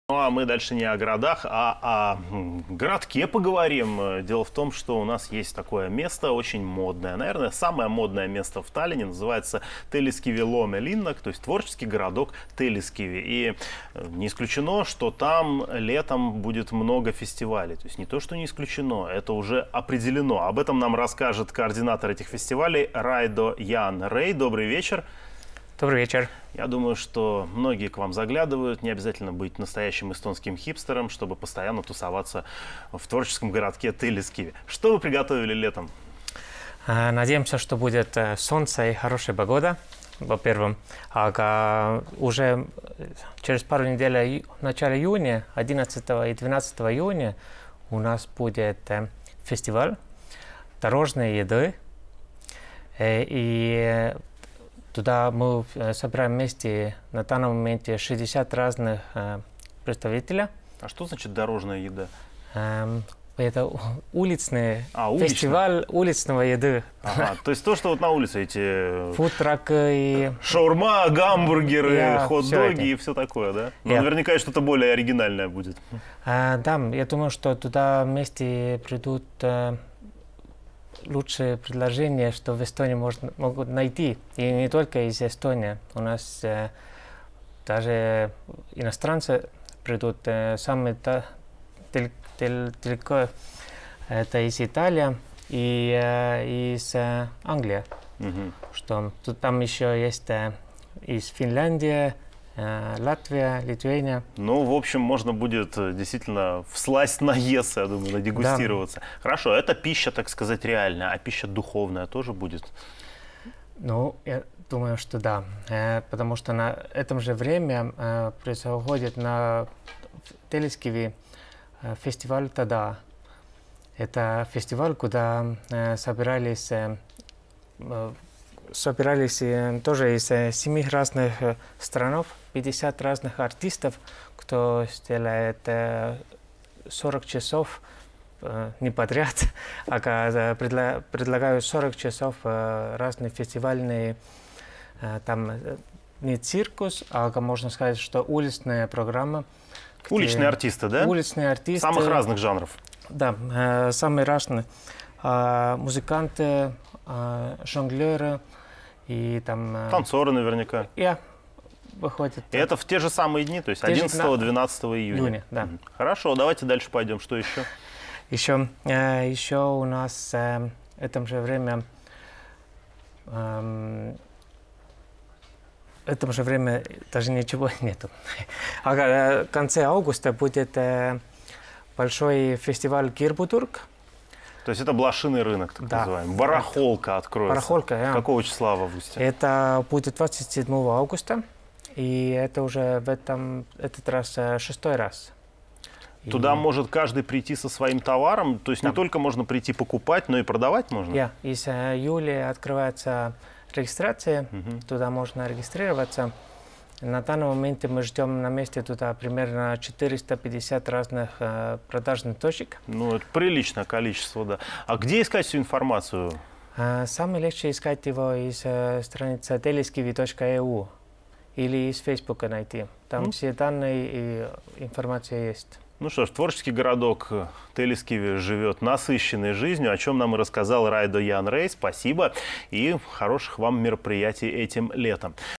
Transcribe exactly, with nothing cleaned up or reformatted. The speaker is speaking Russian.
Ну а мы дальше не о городах, а о городке поговорим. Дело в том, что у нас есть такое место очень модное. Наверное, самое модное место в Таллине называется Telliskivi Loome-Linnaka, то есть творческий городок Теллискиви. И не исключено, что там летом будет много фестивалей. То есть не то, что не исключено, это уже определено. Об этом нам расскажет координатор этих фестивалей Райдо Ян Рей. Добрый вечер. Добрый вечер. Я думаю, что многие к вам заглядывают. Не обязательно быть настоящим эстонским хипстером, чтобы постоянно тусоваться в творческом городке Теллискиви. Что вы приготовили летом? Надеемся, что будет солнце и хорошая погода, во-первых. А уже через пару недель, в начале июня, одиннадцатого и двенадцатого июня, у нас будет фестиваль дорожной еды. И туда мы собираем вместе на данном моменте шестьдесят разных э, представителей. А что значит дорожная еда? Эм, это уличный а, фестиваль уличного еды. Ага, то есть то, что вот на улице эти... Фудтрак и... Шаурма, гамбургеры, yeah, хот-доги и все такое, да? Но yeah. наверняка что-то более оригинальное будет. А, да, я думаю, что туда вместе придут... Э, лучшие предложения, что в Эстонии можно, могут найти. И не только из Эстонии. У нас э, даже иностранцы придут. Э, самые далеко это из Италии и э, из э, Англии. Mm-hmm. Что тут там еще есть э, из Финляндии, Латвия, Литвения. Ну, в общем, можно будет действительно всласть наесться, я думаю, надегустироваться. Да. Хорошо, это пища, так сказать, реальная, а пища духовная тоже будет? Ну, я думаю, что да. Потому что на этом же время происходит на Теллискиви фестиваль Тада. Это фестиваль, куда собирались собирались тоже из семи разных стран, пятьдесят разных артистов, кто сделает сорок часов не подряд, а предлагают сорок часов разные фестивальные, там не циркус, а можно сказать, что уличная программа. Уличные артисты, да? Уличные артисты. Самых разных жанров. Да, самые разные. Музыканты, жонглеры. И там, танцоры наверняка. Я выходит. И это в те же самые дни, то есть одиннадцатого-двенадцатого июня. июня, да. Хорошо, давайте дальше пойдем. Что еще? Еще, э, еще у нас э, в этом же время, э, в этом же время даже ничего нету. А в конце августа будет э, большой фестиваль Кирбутург. То есть это блошиный рынок, так да. называемый. Барахолка откроется. Барахолка, да. Какого числа в августе? Это будет двадцать седьмого августа. И это уже в этом этот раз шестой раз. Туда и... может каждый прийти со своим товаром? То есть да. не только можно прийти покупать, но и продавать можно? Да. Yeah. Из июля открывается регистрация. Uh-huh. Туда можно регистрироваться. На данный момент мы ждем на месте туда примерно четыреста пятьдесят разных э, продажных точек. Ну, это приличное количество, да. А где искать всю информацию? Э, самое легче искать его из э, страницы telliskivi точка e u или из Фейсбука найти. Там mm. все данные и информация есть. Ну что ж, творческий городок Теллискиви живет насыщенной жизнью, о чем нам и рассказал Райдо Ян Рей. Спасибо и хороших вам мероприятий этим летом.